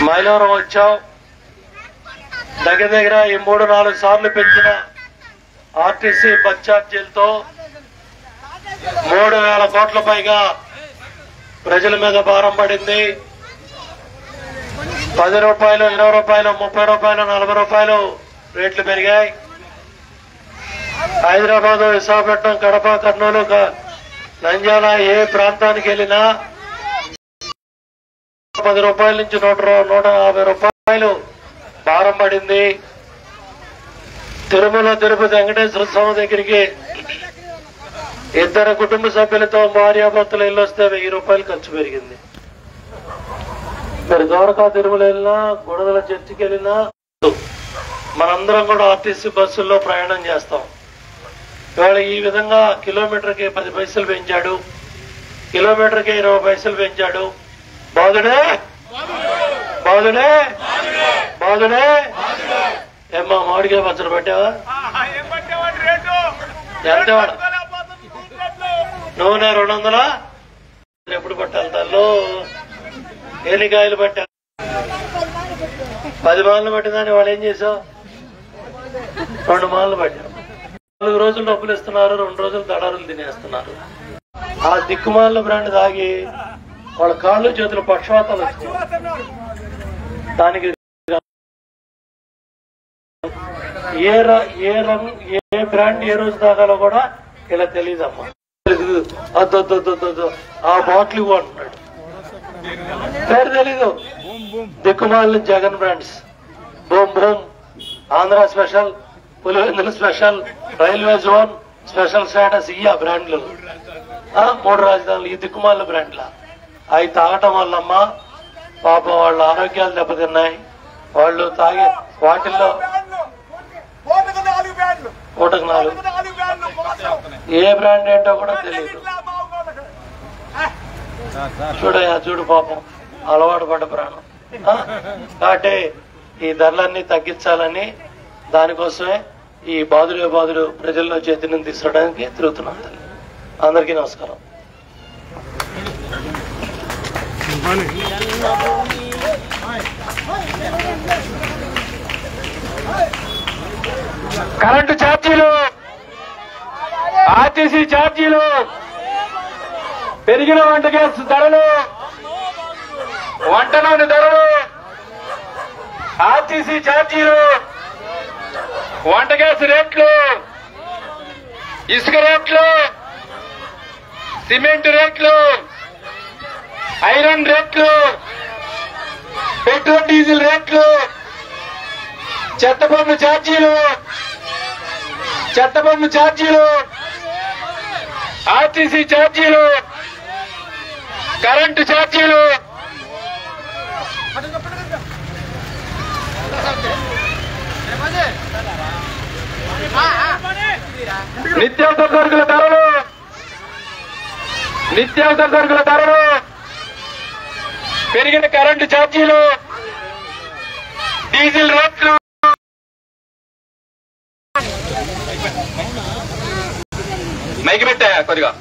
మైలవరం వచ్చాం. దగ్గర దగ్గర ఈ 3-4 సార్లు పెంచిన ఆర్టీసీ బస్ ఛార్జీలతో 3,000 కోట్ల పైగా ప్రజల మీద భారం పడింది. 10 రూపాయలు, 20 రూపాయలు, 30 రూపాయలు, 40 రూపాయలు రేట్లు పెరిగాయి. హైదరాబాద్, విశాఖపట్నం, కడప, కర్నూలు, నంద్యాల ఏ ప్రాంతానికి వెళ్ళినా 10 రూపాయల నుంచి 150 రూపాయలు భారం పడింది. తిరుమల తిరుపతి వెంకటేశ్వర స్వామి దగ్గరికి 2 కుటుంబ సభ్యులతో భార్యాభర్తలు ఇల్లు వస్తే 1000 రూపాయలు ఖర్చు పెరిగింది. మరి ద్వారకా తిరుమల వెళ్ళినా, గుడదల చర్చికి వెళ్ళినా మనందరం కూడా ఆర్టీసీ బస్సుల్లో ప్రయాణం చేస్తాం. ఇవాళ ఈ విధంగా కిలోమీటర్కి 10 పైసలు పెంచాడు, కిలోమీటర్కి 20 పైసలు పెంచాడు. బాధుడే బాధుడే బాధుడే. ఏమ్మా మామిడికాయ పచ్చడి పెట్టావా? ఎంత నూనె 200 ఎప్పుడు పట్టాలి? తల్లు ఎన్ని కాయలు పట్టా? 10 మాలలు పట్టిందని వాళ్ళు ఏం చేశావు? 2 మాలలు పట్టారు. 4 రోజులు డబ్బులు ఇస్తున్నారు, 2 రోజులు దడారులు తినేస్తున్నారు. ఆ దిక్కుమాల బ్రాండ్ తాగి వాళ్ళ కాళ్ళు చేతులు పక్షవాతాలు వచ్చినాయి. దానికి ఏ బ్రాండ్ ఏ రోజు తాగాలో కూడా ఇలా తెలియదమ్మా. ఆ బాటిల్ ఇవ్వు అంటున్నాడు, పేరు తెలీదు. దిక్కుమాల Jagan brands, boom boom, Andhra special, Pulivendula special, railway zone special status, ఈ ఆ బ్రాండ్లు 3 రాజధానులు ఈ దిక్కుమాల బ్రాండ్ల. అవి తాగటం వల్లమ్మా పాపం వాళ్ళ ఆరోగ్యాలు దెబ్బతిన్నాయి. వాళ్ళు తాగే వాటిల్లో పూటకు 4 ఏ బ్రాండ్ ఏంటో కూడా తెలియదు. చూడయా చూడు పాపం అలవాటు పడ్డ ప్రాణం. కాబట్టి ఈ ధరలన్నీ తగ్గించాలని దానికోసమే ఈ బాధుడు ప్రజల్లో చైతన్యం తీసుకోవడానికి తిరుగుతున్నాం. అందరికీ నమస్కారం. కరెంటు ఛార్జీలు, ఆర్టీసీ ఛార్జీలు, పెరిగిన వంట గ్యాస్ ధరలు, వంట నూనె ధరలు, ఆర్టీసీ ఛార్జీలు, వంట గ్యాస్ రేట్లు, ఇసుక రేట్లు, సిమెంట్ రేట్లు, ఐరన్ రేట్లు, పెట్రోల్ డీజిల్ రేట్లు, చెత్త పన్ను ఛార్జీలు, ఆర్టీసీ ఛార్జీలు, కరెంటు ఛార్జీలు, నిత్యావసర సరుకుల ధరలు, పెరిగిన కరెంటు ఛార్జీలు, డీజిల్ రేట్లు, మైకి పెట్టా కొద్దిగా.